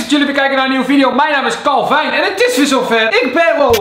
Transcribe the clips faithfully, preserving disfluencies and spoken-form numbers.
dat jullie weer kijken naar een nieuwe video. Mijn naam is Calvin en het is weer zover. Ik ben... Wow.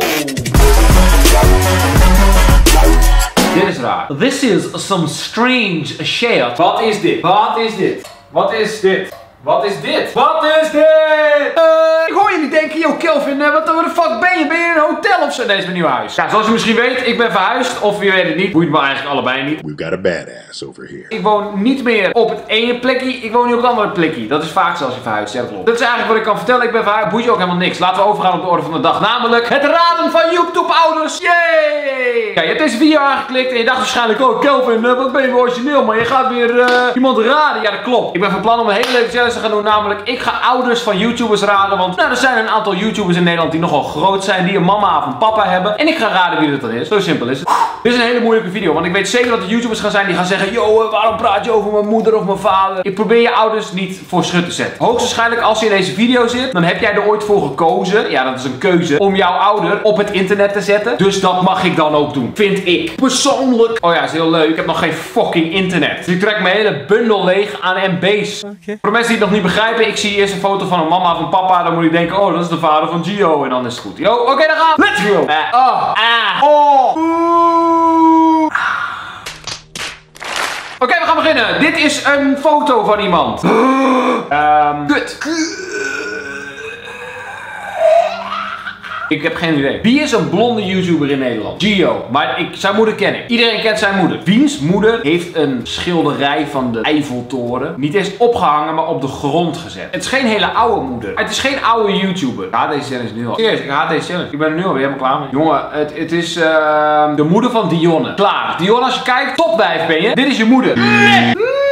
Dit is raar. This is some strange shit. Wat is dit? Wat is dit? Wat is dit? Wat is dit? Wat is dit? Uh, ik hoor jullie denken, yo Calvin, uh, wat de fuck ben je? Ben je in een hotel of zo? Nee, is mijn nieuw huis. Ja, zoals je misschien weet, ik ben verhuisd. Of je weet het niet, boeit me eigenlijk allebei niet. We've got a badass over here. Ik woon niet meer op het ene plekje, ik woon nu op het andere plekje. Dat is vaak zoals je verhuist, ja dat klopt. Dat is eigenlijk wat ik kan vertellen, ik ben verhuisd, boeit je ook helemaal niks. Laten we overgaan op de orde van de dag, namelijk het raden van YouTube-ouders. Yay! Ja, je hebt deze video aangeklikt en je dacht waarschijnlijk, oh Calvin, uh, wat ben je origineel, maar je gaat weer uh, iemand raden. Ja, dat klopt. Ik ben van plan om een hele leuke challenge te gaan doen, namelijk ik ga ouders van YouTubers raden, want nou, er zijn een aantal YouTubers in Nederland die nogal groot zijn, die een mama of een papa hebben. En ik ga raden wie dat dan is. Zo simpel is het. Dit is een hele moeilijke video, want ik weet zeker dat er YouTubers gaan zijn die gaan zeggen, yo, waarom praat je over mijn moeder of mijn vader? Ik probeer je ouders niet voor schut te zetten. Hoogstwaarschijnlijk als je in deze video zit, dan heb jij er ooit voor gekozen, ja dat is een keuze, om jouw ouder op het internet te zetten. Dus dat mag ik dan ook doen, vind ik. Persoonlijk. Oh ja, is heel leuk. Ik heb nog geen fucking internet. Dus ik trek mijn hele bundel leeg aan M B's. Okay. Voor de mensen die het nog niet begrijpen, ik zie eerst een foto van een mama of een papa, dan moet ik denken, oh dat is de vader van Gio en dan is het goed. Yo, oké, okay, dan gaan we. Let's go. Uh, oh, ah, oh. Oké, okay, we gaan beginnen. Dit is een foto van iemand. um, Kut. Ik heb geen idee. Wie is een blonde YouTuber in Nederland? Gio. Maar ik, zijn moeder ken ik. Iedereen kent zijn moeder. Wiens moeder heeft een schilderij van de Eiffeltoren niet eens opgehangen, maar op de grond gezet. Het is geen hele oude moeder. Het is geen oude YouTuber. Ik haat deze challenge nu al. Serieus, ik haat deze challenge. Ik ben er nu alweer helemaal klaar mee. Jongen, het, het is uh, de moeder van Dionne. Klaar. Dionne, als je kijkt, topwijf ben je. Dit is je moeder. Nee.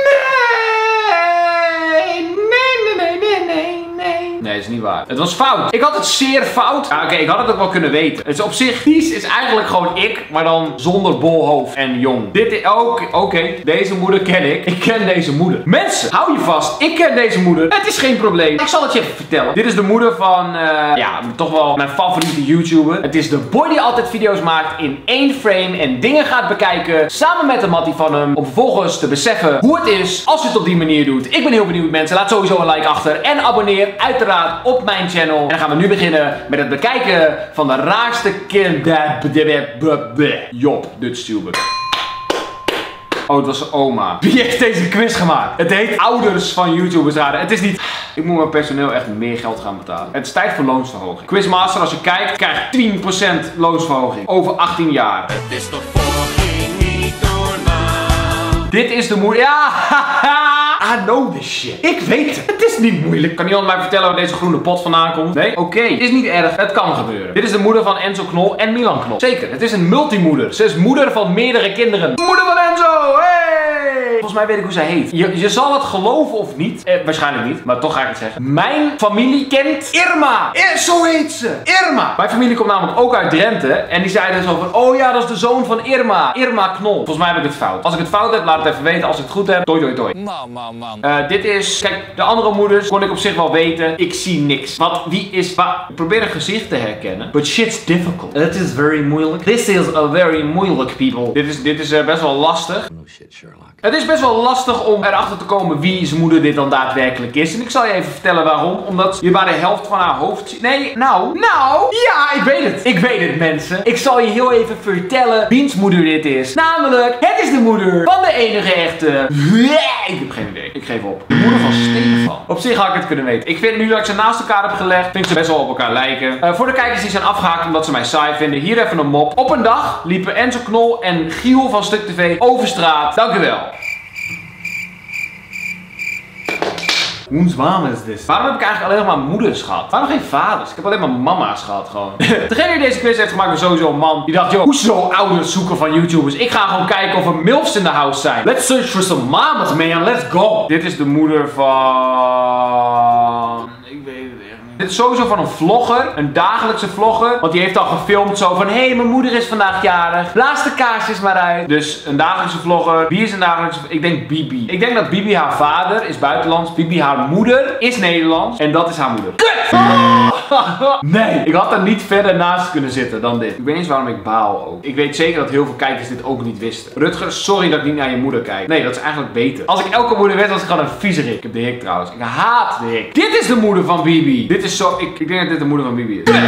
Nee, dat is niet waar. Het was fout. Ik had het zeer fout. Ja, oké, okay, ik had het ook wel kunnen weten. Het is op zich, Ties is eigenlijk gewoon ik, maar dan zonder bolhoofd en jong. Dit is ook, oké, okay, deze moeder ken ik. Ik ken deze moeder. Mensen, hou je vast. Ik ken deze moeder. Het is geen probleem. Ik zal het je even vertellen. Dit is de moeder van, uh, ja, toch wel mijn favoriete YouTuber. Het is de boy die altijd video's maakt in één frame en dingen gaat bekijken samen met de mattie van hem. Om vervolgens te beseffen hoe het is als je het op die manier doet. Ik ben heel benieuwd, mensen. Laat sowieso een like achter en abonneer uiteraard op mijn channel. En dan gaan we nu beginnen met het bekijken van de raarste kinder... Job, Dutch-tuber. Oh, het was zijn oma. Wie heeft deze quiz gemaakt? Het heet ouders van YouTubers raden. Het is niet... Ik moet mijn personeel echt meer geld gaan betalen. Het is tijd voor loonsverhoging. Quizmaster, als je kijkt, krijgt tien procent loonsverhoging. Over achttien jaar. Het is toch fucking niet normaal. Dit is de moeder... Ja, haha. I know this shit. Ik weet het. Het is niet moeilijk. Kan iemand mij vertellen waar deze groene pot vandaan komt? Nee? Oké. Okay. Het is niet erg. Het kan gebeuren. Dit is de moeder van Enzo Knol en Milan Knol. Zeker. Het is een multimoeder. Ze is moeder van meerdere kinderen. Moeder van Enzo! Hey! Volgens mij weet ik hoe zij heet. Je, je zal het geloven of niet. Eh, waarschijnlijk niet. Maar toch ga ik het zeggen. Mijn familie kent Irma. Eh, zo heet ze. Irma. Mijn familie komt namelijk ook uit Drenthe. En die zeiden zo van, oh ja, dat is de zoon van Irma. Irma Knol. Volgens mij heb ik het fout. Als ik het fout heb, laat het even weten. Als ik het goed heb, toi toi toi. Mama. Man. Uh, dit is, kijk, de andere moeders kon ik op zich wel weten. Ik zie niks. Wat, wie is, wat? Ik probeer een gezicht te herkennen. But shit's difficult. Het is very moeilijk. This is a very moeilijk, people. Dit is, dit is uh, best wel lastig. No shit, Sherlock. Het is best wel lastig om erachter te komen wie zijn moeder dit dan daadwerkelijk is. En ik zal je even vertellen waarom. Omdat je maar de helft van haar hoofd ziet. Nee, nou, nou, ja, ik weet het. Ik weet het, mensen. Ik zal je heel even vertellen wiens moeder dit is. Namelijk, het is de moeder van de enige echte... Ik heb geen idee. Ik geef op. De moeder van Stefan. Op zich had ik het kunnen weten. Ik vind nu dat ik ze naast elkaar heb gelegd, vind ik ze best wel op elkaar lijken. Uh, voor de kijkers die zijn afgehaakt omdat ze mij saai vinden, hier even een mop. Op een dag liepen Enzo Knol en Giel van Stuk T V over straat. Dank u wel. Hoe zwaar is dit? Waarom heb ik eigenlijk alleen nog maar moeders gehad? Waarom geen vaders? Ik heb alleen maar mama's gehad gewoon. Degene die deze quiz heeft gemaakt was sowieso een man die dacht, joh, hoezo ouders zoeken van YouTubers? Ik ga gewoon kijken of er milfs in de house zijn. Let's search for some mamas, man. Let's go. Dit is de moeder van... Ik weet het echt niet. Dit Dit is sowieso van een vlogger. Een dagelijkse vlogger. Want die heeft al gefilmd zo van... Hé, hey, mijn moeder is vandaag jarig. Blaas de kaarsjes maar uit. Dus een dagelijkse vlogger. Wie is een dagelijkse... Ik denk Bibi. Ik denk dat Bibi haar vader is buitenlands. Bibi haar moeder is Nederlands. En dat is haar moeder. Kut! Oh! Nee. Ik had er niet verder naast kunnen zitten dan dit. Ik weet niet eens waarom ik baal ook. Ik weet zeker dat heel veel kijkers dit ook niet wisten. Rutger, sorry dat ik niet naar je moeder kijk. Nee, dat is eigenlijk beter. Als ik elke moeder werd, was ik gewoon een viezerik. Ik heb de hik trouwens. Ik haat de hik. Dit is de moeder van Bibi. Dit is zo... Ik, ik denk dat dit de moeder van Bibi is.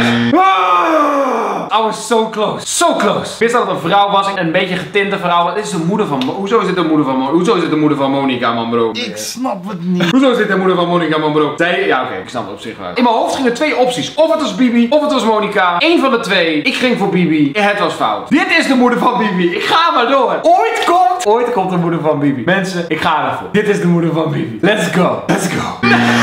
I was so close. So close. Ik wist dat het een vrouw was. Een beetje getinte vrouw. Dit is de moeder van... Hoezo is dit de moeder van... Hoezo is dit de moeder van Monica, man, bro? Ik snap het niet. Hoezo is dit de moeder van Monica, man, bro? Zij... Ja, oké. Okay, ik snap het op zich wel. In mijn hoofd gingen twee opties. Of het was Bibi, of het was Monica. Eén van de twee. Ik ging voor Bibi. En het was fout. Dit is de moeder van Bibi. Ik ga maar door. Ooit komt... Ooit komt de moeder van Bibi. Mensen, ik ga ervoor. Dit is de moeder van Bibi. Let's go. Let's go.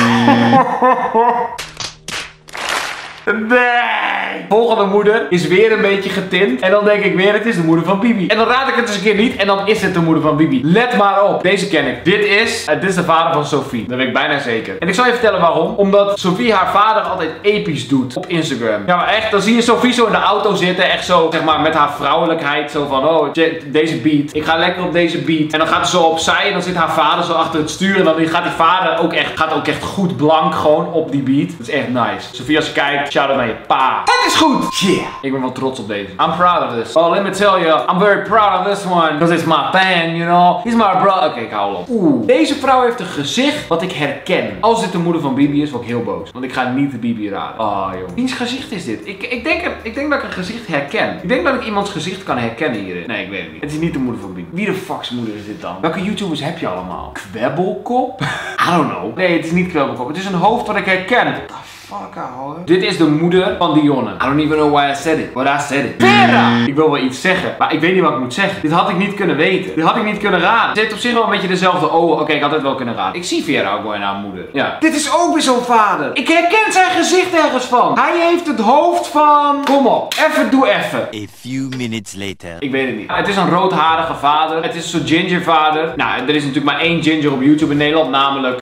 Nee! Volgende moeder is weer een beetje getint. En dan denk ik weer, het is de moeder van Bibi. En dan raad ik het eens een keer niet. En dan is het de moeder van Bibi. Let maar op. Deze ken ik. Dit is, uh, dit is de vader van Sophie. Dat weet ik bijna zeker. En ik zal je vertellen waarom. Omdat Sophie haar vader altijd episch doet op Instagram. Ja, maar echt. Dan zie je Sophie zo in de auto zitten. Echt zo, zeg maar, met haar vrouwelijkheid. Zo van, oh, deze beat. Ik ga lekker op deze beat. En dan gaat ze zo opzij. En dan zit haar vader zo achter het stuur. En dan gaat die vader ook echt, gaat ook echt goed blank gewoon op die beat. Dat is echt nice. Sophie, als je kijkt, shout-out naar je pa. Het is goed! Yeah! Ik ben wel trots op deze. I'm proud of this. Oh, let me tell you, I'm very proud of this one. Because it's my fan, you know. He's my bro. Oké, okay, ik hou op. Oeh. Deze vrouw heeft een gezicht wat ik herken. Als dit de moeder van Bibi is, word ik heel boos. Want ik ga niet de Bibi raden. Oh, joh. Wiens gezicht is dit? Ik, ik, denk, ik denk dat ik een gezicht herken. Ik denk dat ik iemands gezicht kan herkennen hierin. Nee, ik weet het niet. Het is niet de moeder van Bibi. Wie de fuck's moeder is dit dan? Welke YouTubers heb je allemaal? Kwebbelkop? I don't know. Nee, het is niet Kwebbelkop. Het is een hoofd wat ik herken. Fuck, ouwe. Dit is de moeder van Dionne. I don't even know why I said it. But I said it. Vera! Ik wil wel iets zeggen, maar ik weet niet wat ik moet zeggen. Dit had ik niet kunnen weten. Dit had ik niet kunnen raden. Ze heeft op zich wel een beetje dezelfde ogen. Oké, okay, ik had het wel kunnen raden. Ik zie Vera ook wel in haar moeder. Ja. Dit is ook weer zo'n vader. Ik herken zijn gezicht ergens van. Hij heeft het hoofd van... Kom op. Even, doe even. A few minutes later. Ik weet het niet. Het is een roodharige vader. Het is een soort ginger vader. Nou, er is natuurlijk maar één ginger op YouTube in Nederland, namelijk...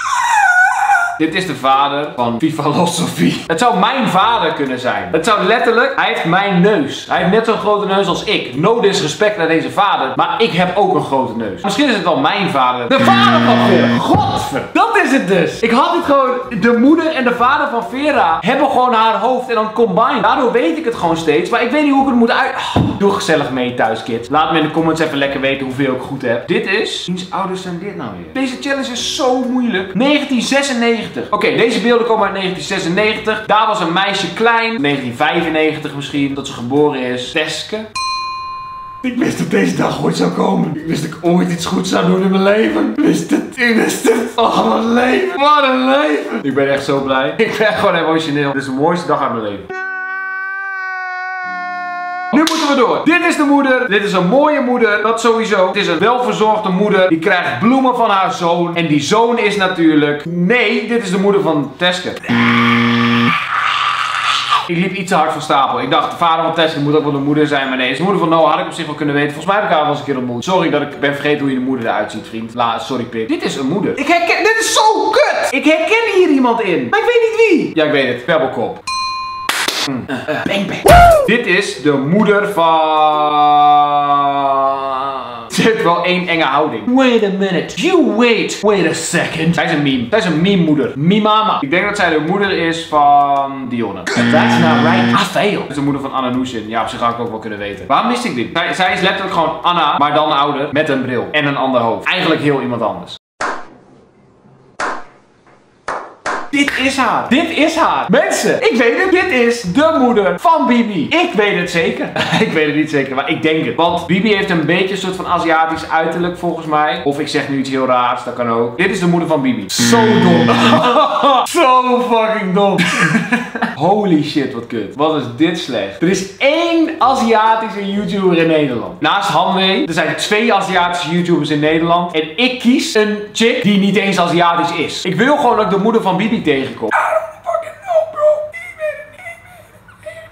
Dit is de vader van Viva Los Sophie. Het zou mijn vader kunnen zijn. Het zou letterlijk... Hij heeft mijn neus. Hij heeft net zo'n grote neus als ik. No disrespect naar deze vader. Maar ik heb ook een grote neus. Misschien is het wel mijn vader. De vader van Vera. Godver. Dat is het dus. Ik had het gewoon... De moeder en de vader van Vera hebben gewoon haar hoofd en dan combined. Daardoor weet ik het gewoon steeds. Maar ik weet niet hoe ik het moet uit... Oh, doe gezellig mee thuis, kids. Laat me in de comments even lekker weten hoeveel ik goed heb. Dit is... Wiens ouders zijn dit nou weer? Deze challenge is zo moeilijk. negentien zesennegentig. Oké, okay, deze beelden komen uit negentien zesennegentig. Daar was een meisje klein. negentien vijfennegentig misschien. Dat ze geboren is. Teske. Ik wist dat deze dag ooit zou komen. Ik wist dat ik ooit iets goeds zou doen in mijn leven. Ik wist het. Ik wist het. Oh, wat een leven. Wat een leven. Ik ben echt zo blij. Ik ben gewoon emotioneel. Dit is de mooiste dag uit mijn leven. Nu moeten we door. Dit is de moeder. Dit is een mooie moeder. Dat sowieso. Het is een welverzorgde moeder. Die krijgt bloemen van haar zoon. En die zoon is natuurlijk... Nee, dit is de moeder van Teske. Ik liep iets te hard van stapel. Ik dacht, de vader van Teske moet ook wel de moeder zijn. Maar nee, is de moeder van Noah had ik op zich wel kunnen weten. Volgens mij heb ik haar wel eens een keer ontmoet. Sorry dat ik ben vergeten hoe je de moeder eruit ziet, vriend. La, sorry, pik. Dit is een moeder. Ik herken... Dit is zo kut! Ik herken hier iemand in. Maar ik weet niet wie. Ja, ik weet het. Kwebbelkop. Mm. Uh, uh, bang bang. Woo! Dit is de moeder van... Ze heeft wel één enge houding. Wait a minute. You wait. Wait a second. Zij is een meme. Zij is een meme moeder. Mimama. Ik denk dat zij de moeder is van Dionne. That's not right. I fail. Dat is de moeder van Anna Nushin. Ja, op zich had ik ook wel kunnen weten. Waarom wist ik dit? Zij, zij is letterlijk gewoon Anna, maar dan ouder. Met een bril. En een ander hoofd. Eigenlijk heel iemand anders. Dit is haar. Dit is haar. Mensen, ik weet het. Dit is de moeder van Bibi. Ik weet het zeker. Ik weet het niet zeker, maar ik denk het. Want Bibi heeft een beetje een soort van Aziatisch uiterlijk volgens mij. Of ik zeg nu iets heel raars, dat kan ook. Dit is de moeder van Bibi. Zo dom. Zo fucking dom. Holy shit, wat kut. Wat is dit slecht. Er is één Aziatische YouTuber in Nederland. Naast Hanwee. Er zijn twee Aziatische YouTubers in Nederland. En ik kies een chick die niet eens Aziatisch is. Ik wil gewoon dat ik de moeder van Bibi tegenkom. I don't fucking know, bro. Ik weet het niet. Ik weet het niet.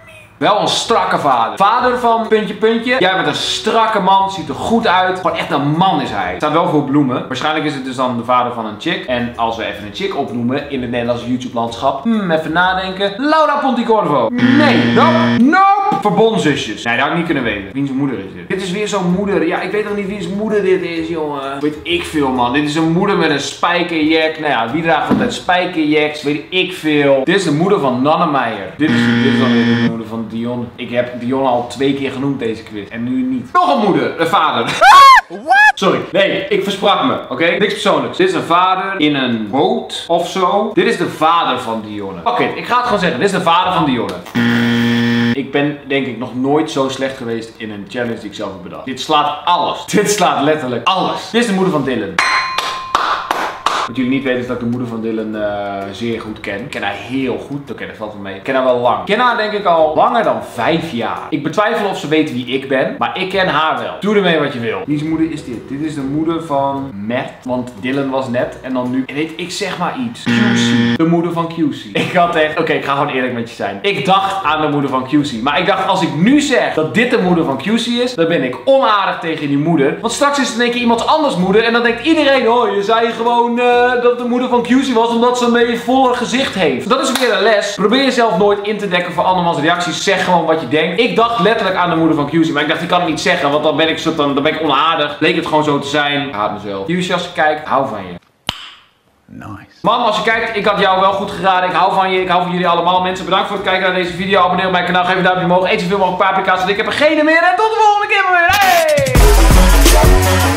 Wel een strakke vader. Vader van puntje puntje. Jij bent een strakke man, ziet er goed uit. Gewoon echt een man is hij. Er staan wel veel bloemen. Waarschijnlijk is het dus dan de vader van een chick. En als we even een chick opnoemen in het Nederlandse YouTube landschap. Hmm, even nadenken. Laura Pontecorvo. Nee, nope, nope. Verbondzusjes. Nee, dat had ik niet kunnen weten. Wiens moeder is dit? Dit is weer zo'n moeder. Ja, ik weet nog niet wiens moeder dit is, jongen. Weet ik veel, man. Dit is een moeder met een spijkerjack. Nou ja, wie draagt altijd spijkerjacks? Weet ik veel. Dit is de moeder van Nanne Meijer. Dit is, dit is dan weer de moeder van Dion. Ik heb Dion al twee keer genoemd deze quiz. En nu niet. Nog een moeder. Een vader. What? Sorry. Nee, ik versprak me. Oké? Okay? Niks persoonlijks. Dit is een vader in een boot of zo. Dit is de vader van Dionne. Oké, okay, ik ga het gewoon zeggen. Dit is de vader van Dionne. Ik ben denk ik nog nooit zo slecht geweest in een challenge die ik zelf heb bedacht. Dit slaat alles. Dit slaat letterlijk alles. Dit is de moeder van Dylan. Wat jullie niet weten is dat ik de moeder van Dylan uh, zeer goed ken. Ik ken haar heel goed. Oké, dat valt wel mee. Ik ken haar wel lang. Ik ken haar denk ik al langer dan vijf jaar. Ik betwijfel of ze weet wie ik ben. Maar ik ken haar wel. Doe ermee wat je wil. Wiens moeder is dit? Dit is de moeder van Matt. Want Dylan was net. En dan nu. En weet ik zeg maar iets. Q C. De moeder van Q C. Ik had echt. Oké, okay, ik ga gewoon eerlijk met je zijn. Ik dacht aan de moeder van Q C. Maar ik dacht als ik nu zeg dat dit de moeder van Q C is. Dan ben ik onaardig tegen die moeder. Want straks is het in één keer iemand anders moeder. En dan denkt iedereen. Oh, je zei gewoon. Uh, dat het de moeder van Q C was omdat ze een beetje voller gezicht heeft. Dat is weer een les. Probeer jezelf nooit in te dekken voor andermans reacties. Zeg gewoon wat je denkt. Ik dacht letterlijk aan de moeder van Q C. Maar ik dacht ik kan het niet zeggen. Want dan ben ik, zo, dan, dan ben ik onaardig. Leek het gewoon zo te zijn. Ik haat mezelf. Q C als je kijkt. Hou van je. Nice. Mam, als je kijkt, ik had jou wel goed geraden. Ik hou van je, ik hou van jullie allemaal. Mensen, bedankt voor het kijken naar deze video. Abonneer op mijn kanaal, geef een duimpje omhoog. Eet zoveel mogelijk paprika's, want ik heb er geen meer. En tot de volgende keer weer. Hey!